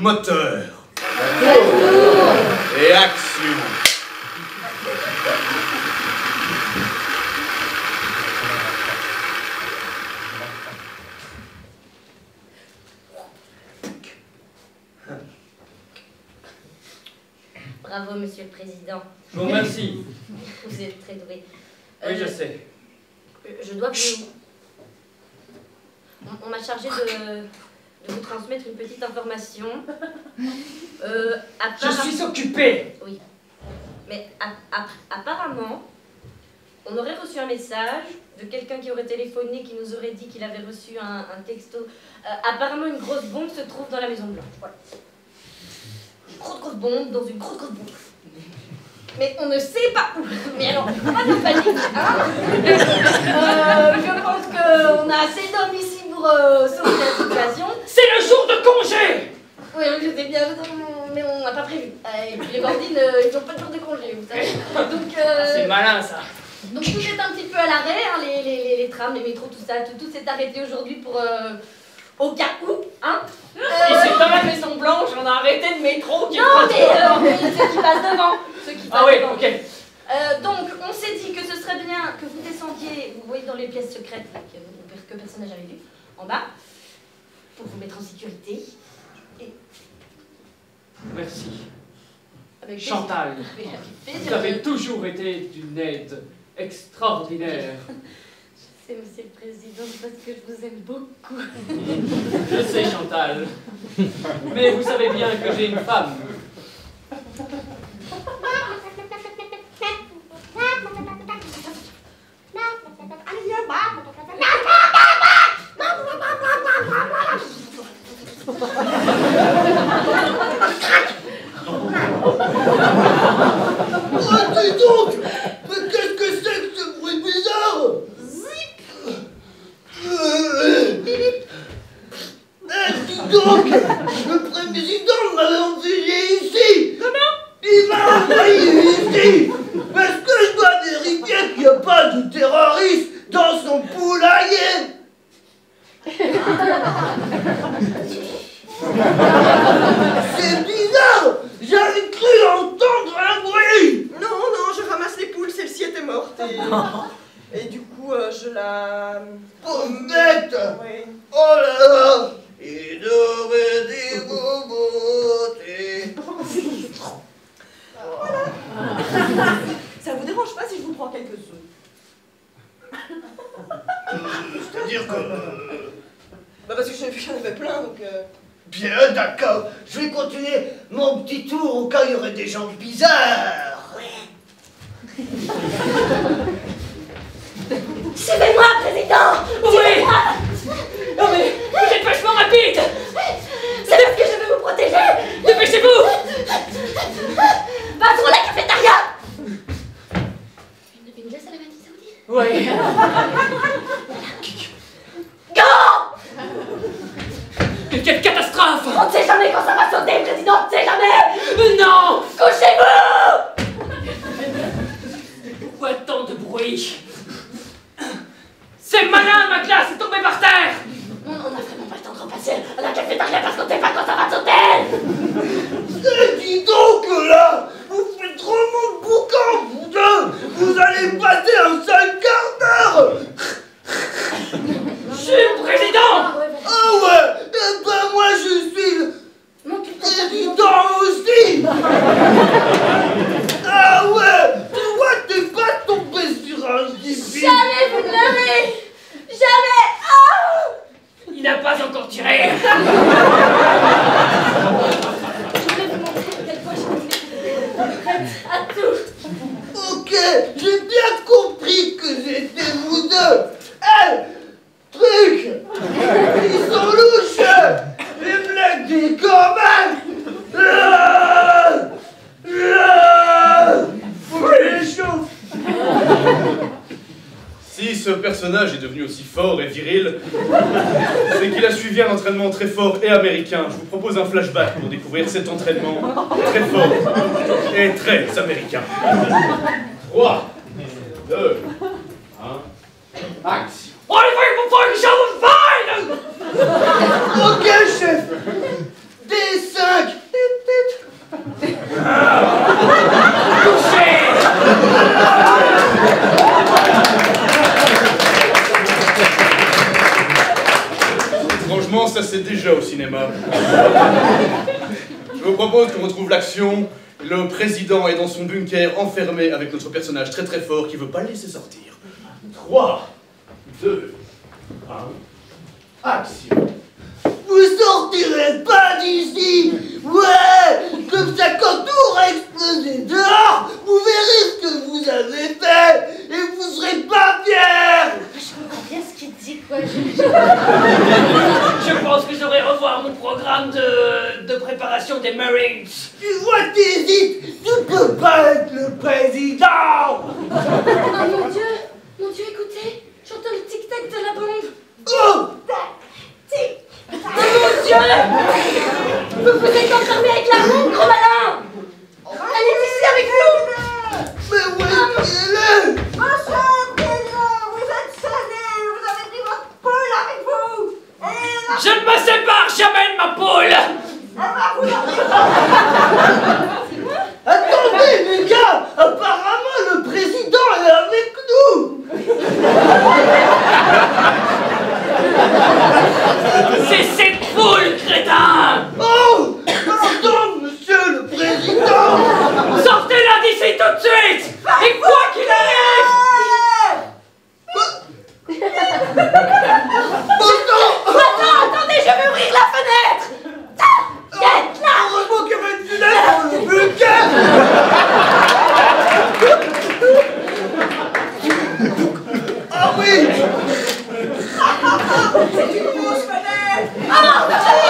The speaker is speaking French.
moteur. Et action. Bravo, Monsieur le Président. Je vous remercie. Vous êtes très doué. Oui, je sais. Je dois vous... On m'a chargé de vous transmettre une petite information. Je suis occupé. Oui. Mais apparemment, on aurait reçu un message de quelqu'un qui aurait téléphoné, qui nous aurait dit qu'il avait reçu un texto. Apparemment, une grosse bombe se trouve dans la Maison Blanche. Voilà. Une grosse bombe dans une grosse bombe. Mais on ne sait pas où. Mais alors, pas de panique, hein. Je pense qu'on a assez d'hommes ici pour sauver la situation. C'est le jour de congé. Oui, je sais bien, mais on n'a pas prévu. Et puis les Gordines, ils n'ont pas de jour de congé, vous savez. Donc, c'est malin, ça. Donc tout est un petit peu à l'arrêt, hein, les trams, les métros, tout ça, tout s'est arrêté aujourd'hui pour... au cas où, hein. Et c'est dans la Maison Blanche, on a arrêté le métro qui est non, mais ceux qui passent devant. Ceux qui passent ah oui, devant. ok. Donc, on s'est dit que ce serait bien que vous descendiez, vous voyez dans les pièces secrètes là, que personne n'a jamais vues, en bas, pour vous mettre en sécurité. Et... Merci. Avec Chantal, vous avez toujours été d'une aide extraordinaire. C'est Monsieur le Président, parce que je vous aime beaucoup. Je sais, Chantal. Mais vous savez bien que j'ai une femme. Oh, dis donc! Mais qu'est-ce que c'est que ce bruit bizarre? Zip! Dis donc! Le président m'avait envoyé ici! Comment? Il m'a envoyé ici! Parce que je dois vérifier qu'il n'y a pas de terroriste dans son poulailler! C'est bizarre! J'avais cru entendre un bruit! Non, non, je ramasse les poules, celle-ci était morte et du coup, je la... Oh, bête! Oui. Oh là là! Il aurait des bobotés! Voilà. Ça vous dérange pas si je vous prends quelques sous? C'est-à-dire que... Bah parce que je j'en avais plein, donc... Bien, d'accord. Je vais continuer mon petit tour au cas où il y aurait des gens bizarres. Suivez-moi, Président! Oui! Non mais, vous êtes vachement rapide! C'est parce que je veux vous protéger! Dépêchez-vous! Passons à la cafétéria! Une glace à la vanille saoudite? Oui. Go! Quelle catastrophe! On ne sait jamais quand ça va sauter, Président! On ne sait jamais! Non! Couchez-vous! Pourquoi tant de bruit? C'est malin, ma glace est tombée par terre! On n'a vraiment pas le temps de repasser à la cafétéria parce qu'on ne sait pas quand ça va sauter! Dis donc là, vous faites trop mon boucan, mon Dieu. Vous allez passer un sale quart d'heure. Je suis le président! Ah ouais, eh ben moi je suis le président aussi. Ah ouais, tu vois, t'es pas tombé sur un débile. Jamais vous ne l'aurez! Jamais! Oh! Il n'a pas encore tiré! Je voulais vous montrer à quel point je suis prête à tout! Ok, j'ai bien compris que c'était vous deux. Truc, ils sont louches. Les mecs des communs. Faut que je les chauffe. Si ce personnage est devenu aussi fort et viril, c'est qu'il a suivi un entraînement très fort et américain. Je vous propose un flashback pour découvrir cet entraînement très fort et très américain. 3, 2, 1, action. Ok, chef. D5. ça c'est déjà au cinéma. Je vous propose qu'on retrouve l'action. Le président est dans son bunker, enfermé avec notre personnage très très fort qui veut pas le laisser sortir. 3, 2, 1, action. Vous sortirez pas d'ici. Ouais. Comme ça, quand tout aura explosé dehors, vous verrez ce que vous avez fait. Et vous serez pas fiers. Je comprends bien ce qu'il dit, quoi. Je pense que je devrais revoir mon programme de préparation des Marines. Tu vois que t'hésites. Tu peux pas être le président. Oh mon Dieu, écoutez, j'entends le tic-tac de la bombe. Oh. Tic. Oh mon Dieu! Vous vous êtes enfermé avec la bombe, gros malin! Elle est ici avec nous! Mais où est-elle? Monsieur le président, vous êtes salé, vous avez pris votre poule avec vous. Et là, Je ne me sépare jamais de ma poule. elle va vous Attendez les gars, apparemment le président est avec nous. C'est cette poule, crétin. Oh, pardon monsieur le président. Sortez-la d'ici tout de suite. Et quoi qu'il arrive. Attendez, je vais ouvrir la fenêtre! Heureusement qu'il y avait une fenêtre dans le bunker. Ah oui. c'est une grosse fenêtre. Oh mon Dieu!